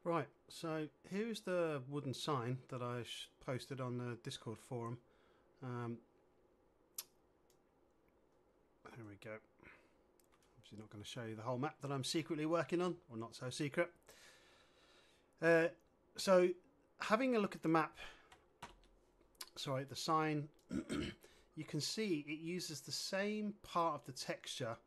Right, so here's the wooden sign that I posted on the Discord forum. Um, here we go. Obviously not going to show you the whole map that I'm secretly working on, or not so secret. So having a look at the map, sorry, the sign, you can see it uses the same part of the texture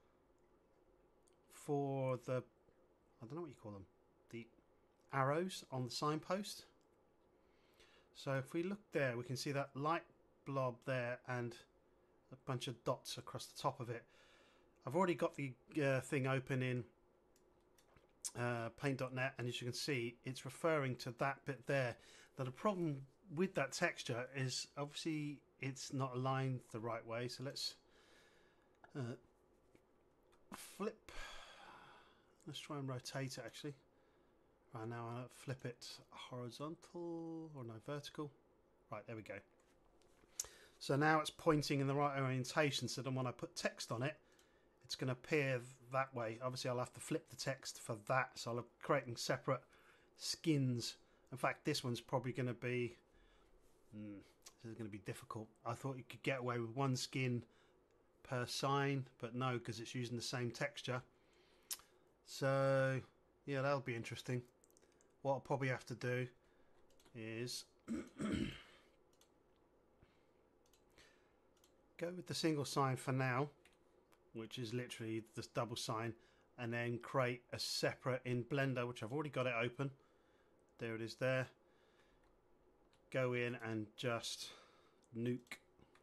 for the, I don't know what you call them, the arrows on the signpost. So if we look there, we can see that light blob there and a bunch of dots across the top of it. I've already got the thing open in paint.net, and as you can see, it's referring to that bit there. Now the problem with that texture is obviously it's not aligned the right way, so let's flip. Let's try and rotate it actually. Right, now I'll flip it horizontal, or no, vertical. Right, there we go. So now it's pointing in the right orientation, so then when I put text on it, it's going to appear that way. Obviously, I'll have to flip the text for that, so I'll be creating separate skins. In fact, this one's probably going to be... this is going to be difficult. I thought you could get away with one skin per sign, but no, because it's using the same texture. So, yeah, that'll be interesting. What I'll probably have to do is... go with the single sign for now, which is literally this double sign, and then create a separate in Blender, which I've already got it open. There it is there. Go in and just nuke.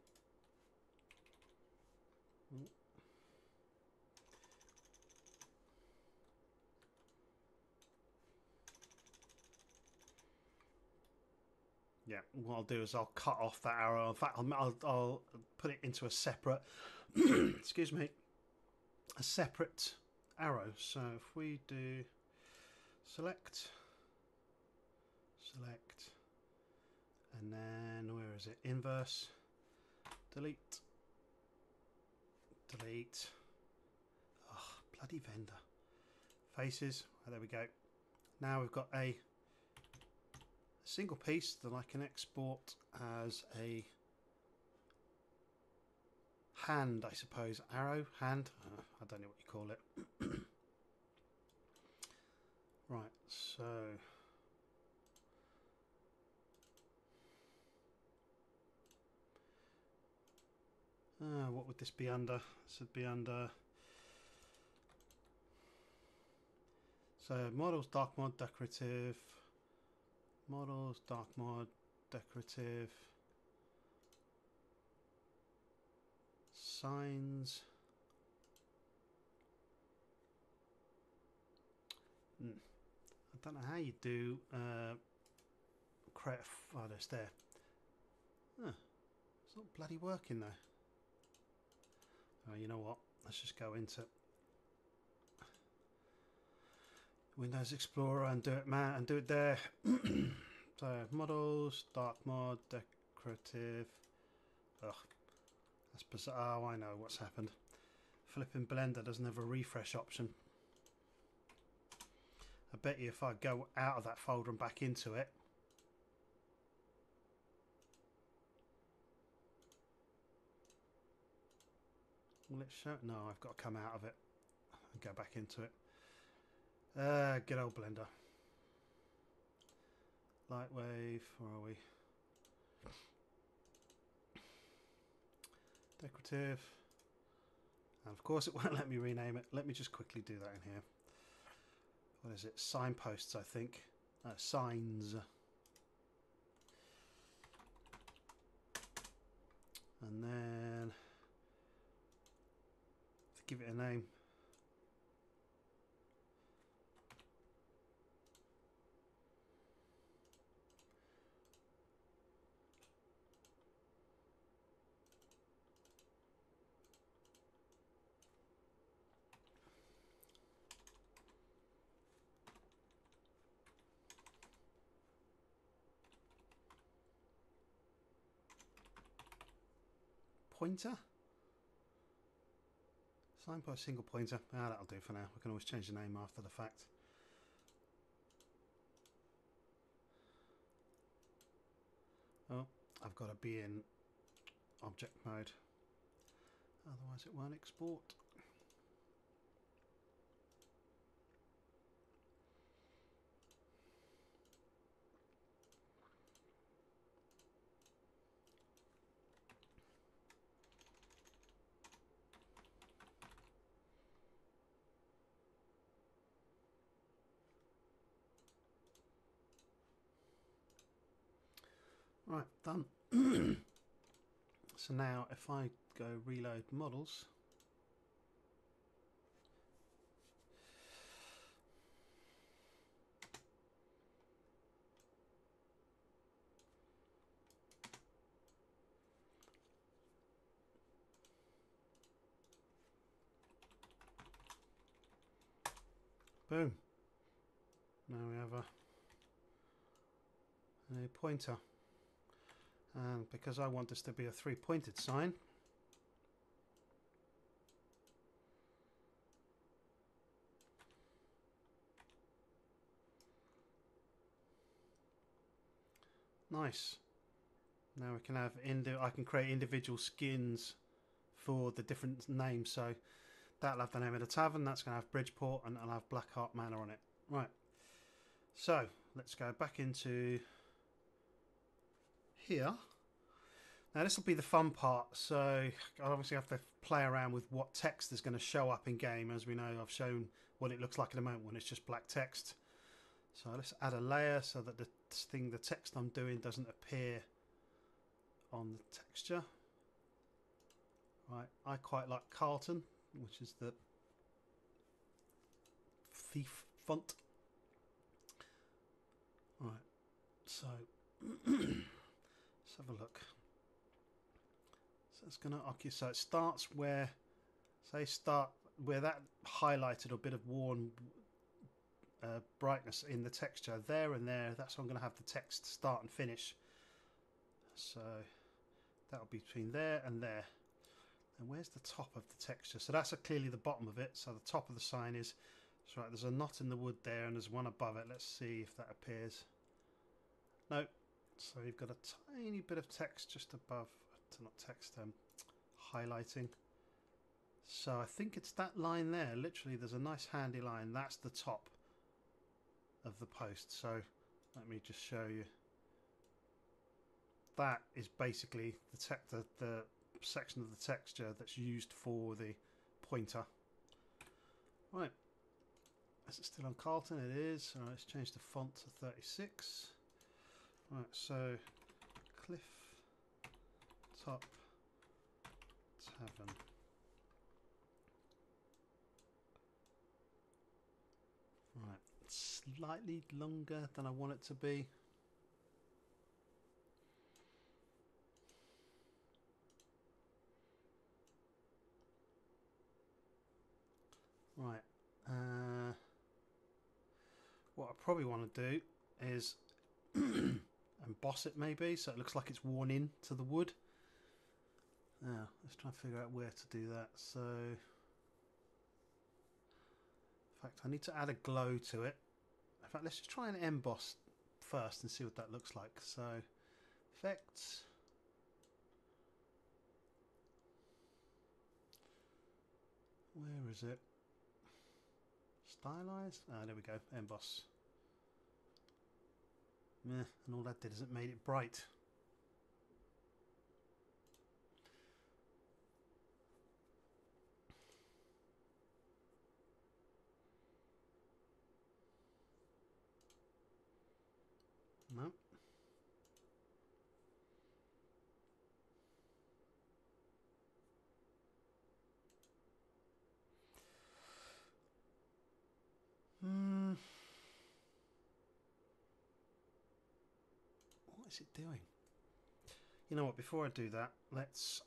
Yeah, what I'll do is I'll cut off that arrow. In fact, I'll put it into a separate, excuse me, a separate arrow. So if we do select, and then where is it? Inverse, delete. Oh, bloody vendor. Faces. Oh, there we go. Now we've got a single piece that I can export as a hand, I suppose. Arrow, hand. I don't know what you call it. Right, so what would this be under? This would be under, so models, dark mod, decorative, models, dark mod, decorative, signs. I don't know how you do create a, oh, there's there. It's not bloody working though. Oh, you know what? Let's just go into Windows Explorer and do it, man, and do it there. So models, dark mod, decorative. Ugh, that's bizarre. Oh, I know what's happened. Flipping Blender doesn't have a refresh option. I bet you if I go out of that folder and back into it, will it show? No, I've got to come out of it and go back into it. Good old Blender. Lightwave, where are we? Decorative. And of course it won't let me rename it. Let me just quickly do that in here. What is it? Signposts, I think. Signs. And then to give it a name. Pointer? Signpost single pointer. That'll do for now. We can always change the name after the fact. I've got to be in object mode, otherwise it won't export. Right, done. So now if I go reload models, boom, now we have a pointer. And because I want this to be a three-pointed sign, nice. Now we can have I can create individual skins for the different names. So that'll have the name of the tavern, that's going to have Bridgeport, and it'll have Blackheart Manor on it. Right. So let's go back into here. Now this will be the fun part. So I obviously have to play around with what text is going to show up in game. As we know, I've shown what it looks like at the moment when it's just black text. So let's add a layer so that the text I'm doing doesn't appear on the texture. Right, I quite like Carlton, which is the thief font. Right, so let's have a look. So it's going to occupy. So it starts where, where that highlighted or bit of worn brightness in the texture there and there. That's where I'm going to have the text start and finish. So that'll be between there and there. And where's the top of the texture? So that's clearly the bottom of it. So the top of the sign is, that's right, there's a knot in the wood there and there's one above it. Let's see if that appears. No. So you've got a tiny bit of text just above, not text, highlighting. So I think it's that line there. Literally, there's a nice handy line. That's the top of the post. So let me just show you. That is basically the section of the texture that's used for the pointer. Right, is it still on Carlton? It is. All right, let's change the font to 36. Right, so Cliff Top Tavern. Right, it's slightly longer than I want it to be. Right, what I probably want to do is emboss it maybe so it looks like it's worn in to the wood. Now let's try and figure out where to do that. So in fact I need to add a glow to it. In fact, let's just try and emboss first and see what that looks like. So effects, where is it? Stylize. Ah, there we go. Emboss. Meh, and all that did is it made it bright. No. What is it doing? You know what, before I do that, let's...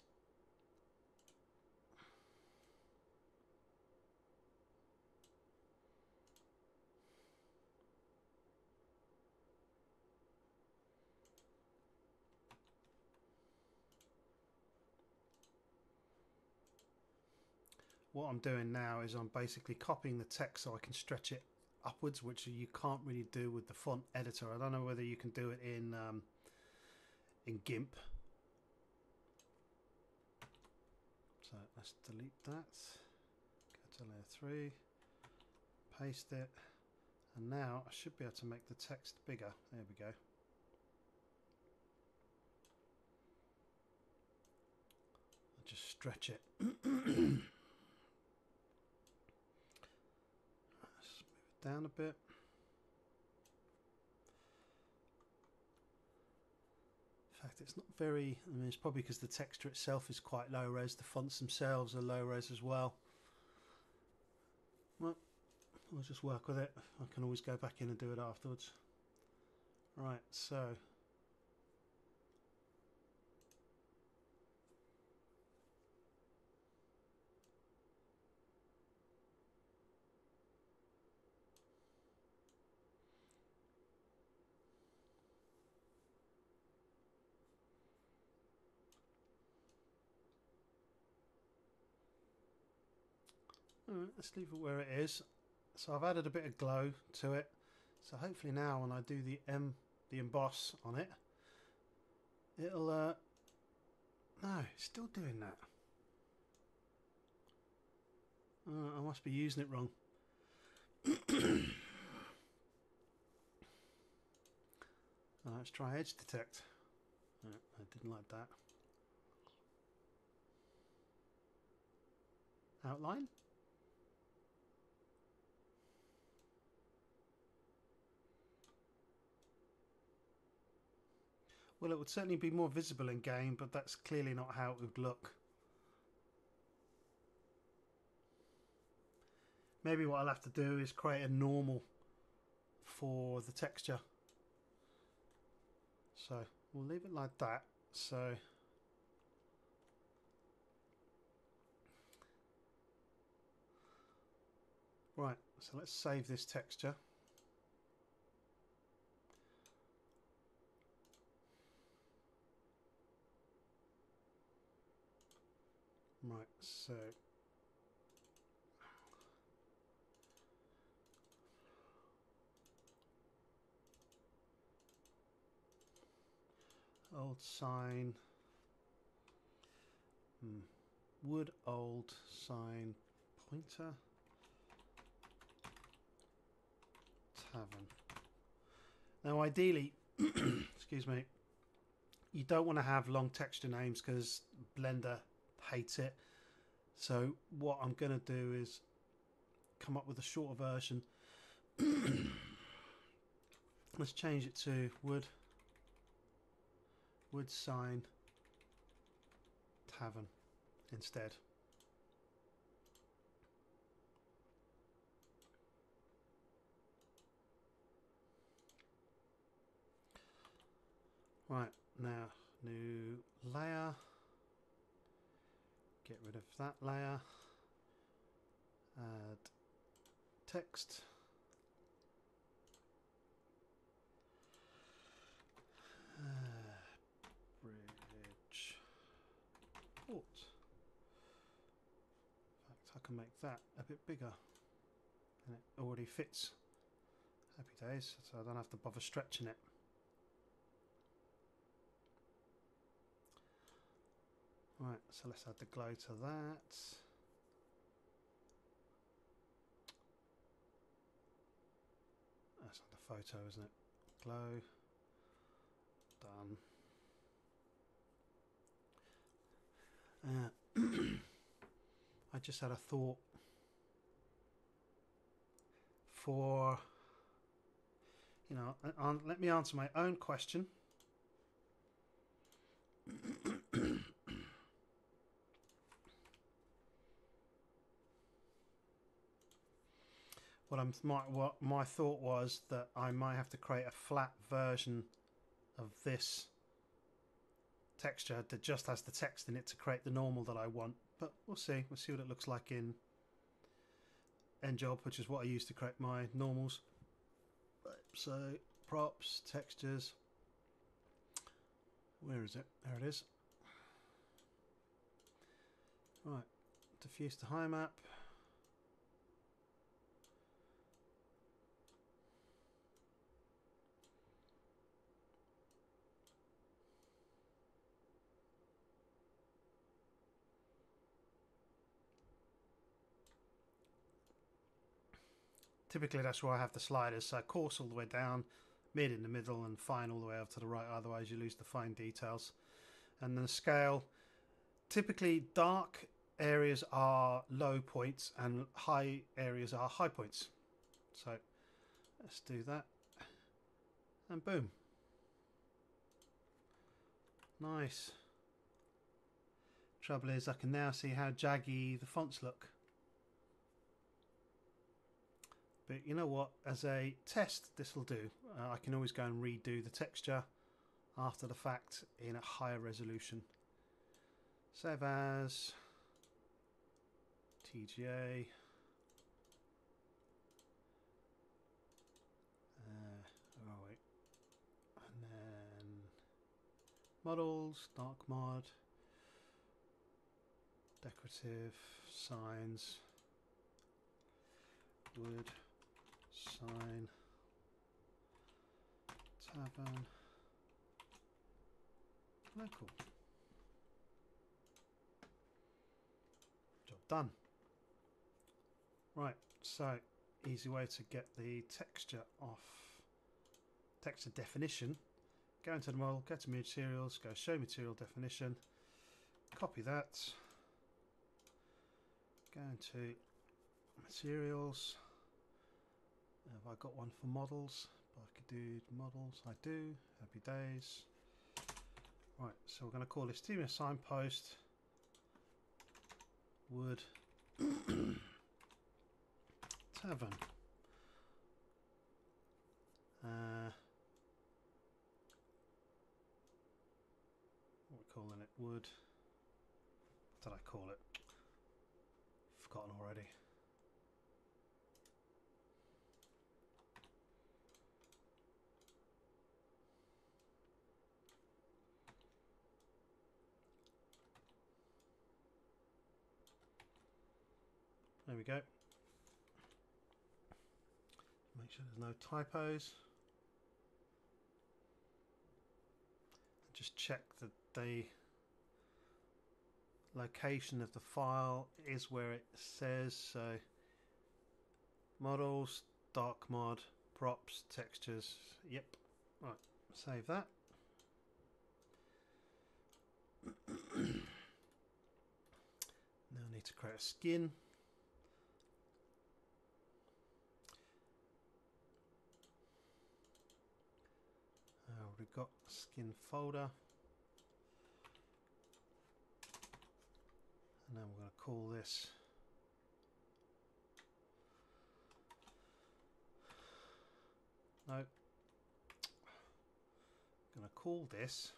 What I'm doing now is I'm basically copying the text so I can stretch it upwards, which you can't really do with the font editor. I don't know whether you can do it in GIMP, let's delete that. Go to layer 3, paste it, and now I should be able to make the text bigger. There we go. I'll just stretch it. Let's move it down a bit. In fact, it's not very, I mean, it's probably because the texture itself is quite low res. The fonts themselves are low res as well. Well, I'll just work with it. I can always go back in and do it afterwards. Right, so let's leave it where it is. So I've added a bit of glow to it. So hopefully now when I do the emboss on it, it'll no, it's still doing that. I must be using it wrong. Let's try edge detect. I didn't like that. Outline. Well, it would certainly be more visible in game, but that's clearly not how it would look. Maybe what I'll have to do is create a normal for the texture. So we'll leave it like that. So right, so let's save this texture. Right, so old sign, wood old sign pointer tavern. Now ideally, excuse me, you don't want to have long texture names because Blender hates it. So what I'm going to do is come up with a shorter version. Let's change it to wood sign tavern instead. Right, now new layer, get rid of that layer, add text, bridge port. In fact, I can make that a bit bigger and it already fits. Happy days, so I don't have to bother stretching it. Right, so let's add the glow to that. That's not the photo, isn't it? Glow. Done. I just had a thought for, you know, let me answer my own question. What my thought was that I might have to create a flat version of this texture that just has the text in it to create the normal that I want. But we'll see. We'll see what it looks like in NJob, which is what I use to create my normals. So props, textures. Where is it? There it is. Right, diffuse to high map. Typically that's where I have the sliders, so coarse all the way down, mid in the middle, and fine all the way up to the right, otherwise you lose the fine details. And then the scale, typically dark areas are low points and high areas are high points. So let's do that, and boom. Nice. Trouble is I can now see how jaggy the fonts look. But you know what, as a test this will do. I can always go and redo the texture after the fact in a higher resolution. Save as TGA. Oh wait, and then models, dark mod, decorative, signs, wood, sign, tavern, local. Job done. Right, so easy way to get the texture off. Texture definition. Go into the model, go to materials, go show material definition, copy that, go into materials. Have I got one for models? I could do models. I do. Happy days. Right, so we're going to call this Team Signpost Wood Tavern. What are we calling it? Wood. What did I call it? Forgotten already. There we go. Make sure there's no typos. Just check that the location of the file is where it says. So models, dark mod, props, textures. Yep. Right, save that. Now I need to create a skin. We've got a skin folder. And then we're going to call this no. I'm going to call this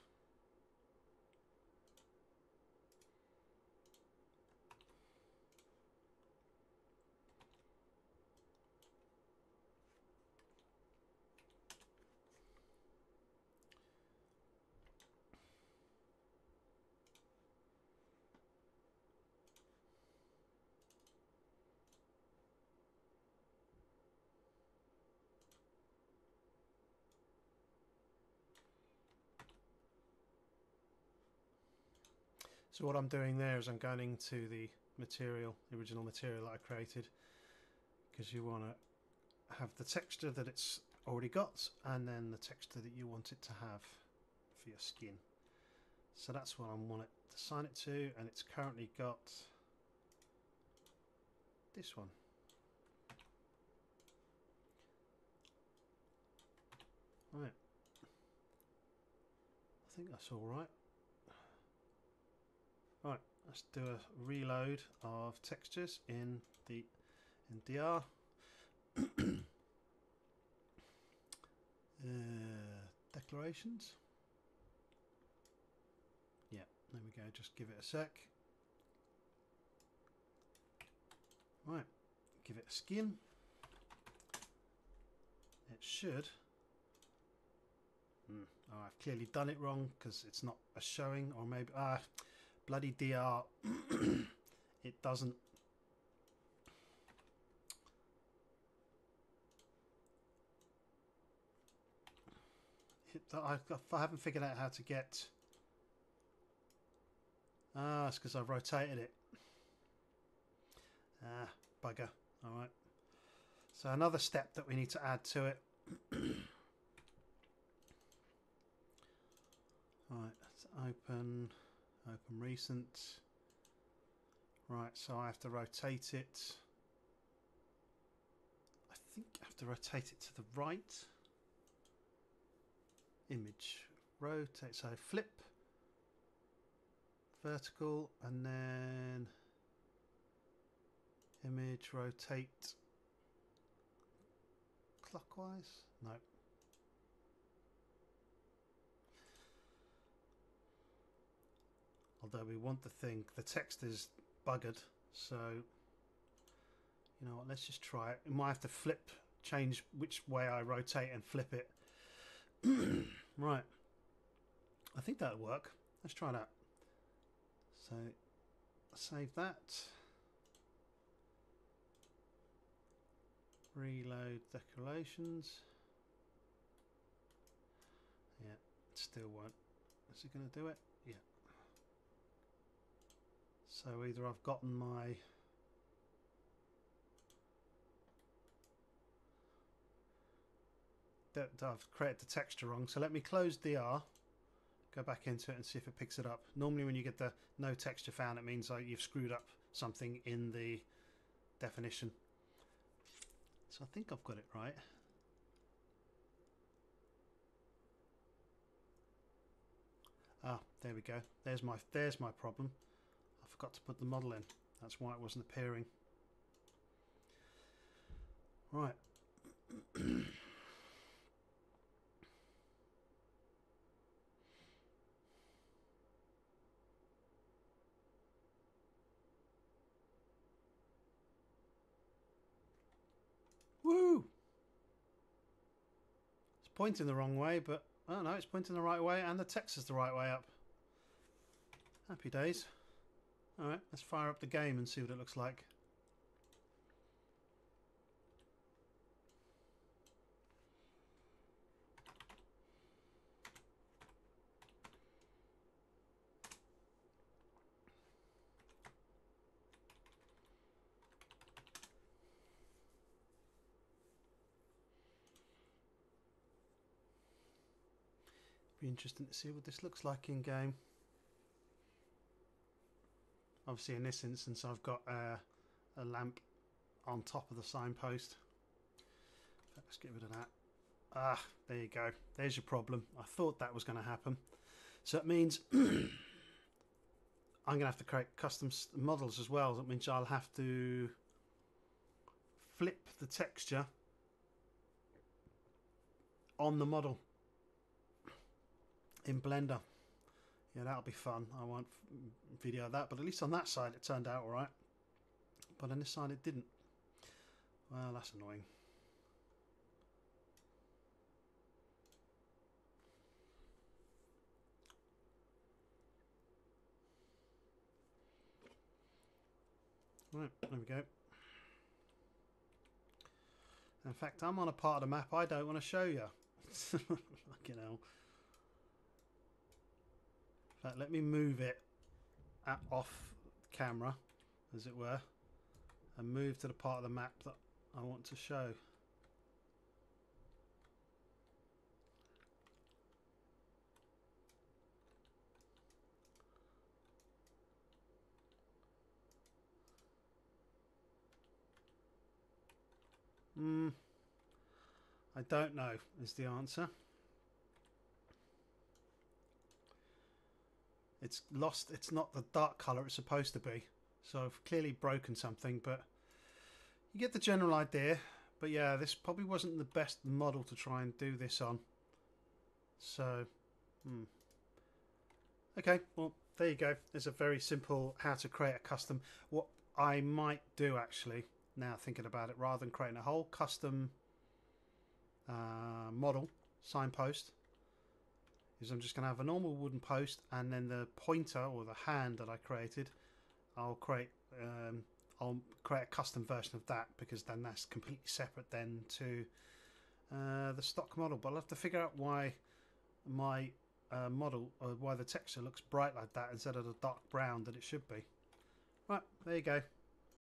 So what I'm doing there is I'm going into the material, the original material that I created, because you want to have the texture that it's already got and then the texture that you want it to have for your skin. So that's what I want it to assign it to, and it's currently got this one. Right. I think that's all right. Right, let's do a reload of textures in DR. Declarations. Yeah, there we go. Just give it a sec. Right, give it a skin. It should. Oh, I've clearly done it wrong because it's not a showing, or maybe bloody DR. It doesn't. I haven't figured out how to get. It's because I've rotated it. Bugger. All right. So another step that we need to add to it. Right, let's open recent. Right, so I have to rotate it. I think I have to rotate it to the right. Image, rotate, so flip, vertical, and then image, rotate clockwise. No. Although we want the text is buggered, so you know what, let's just try it. We might have to change which way I rotate and flip it. Right, I think that'll work. Let's try that. So save that, reload decorations. Yeah, it still won't. Is it going to do it? Yeah. So either I've gotten my I've created the texture wrong. So let me close DR, go back into it and see if it picks it up. Normally when you get the no texture found, it means like you've screwed up something in the definition. So I think I've got it right. Ah, there we go. There's my problem. I forgot to put the model in. That's why it wasn't appearing. Right. Woo! It's pointing the wrong way, but oh no, it's pointing the right way and the text is the right way up. Happy days. Alright, let's fire up the game and see what it looks like. Be interesting to see what this looks like in game. Obviously in this instance I've got a lamp on top of the signpost. Let's get rid of that. Ah, there you go. There's your problem. I thought that was going to happen. So it means I'm going to have to create custom models as well. That means I'll have to flip the texture on the model in Blender. Yeah, that'll be fun. I won't video that, but at least on that side it turned out alright. But on this side it didn't. Well, that's annoying. Right, there we go. In fact, I'm on a part of the map I don't want to show you. Fucking hell. In fact, let me move it off camera, as it were, and move to the part of the map that I want to show. I don't know is the answer. It's lost. It's not the dark colour it's supposed to be. So I've clearly broken something, but you get the general idea. But yeah, this probably wasn't the best model to try and do this on. So, okay, well, there you go. There's a very simple how to create a custom. What I might do actually, now thinking about it, rather than creating a whole custom model signpost, is I'm just going to have a normal wooden post, and then the pointer or the hand that I created, I'll create a custom version of that, because then that's completely separate then to the stock model. But I'll have to figure out why my model, or why the texture looks bright like that instead of the dark brown that it should be. Right, there you go.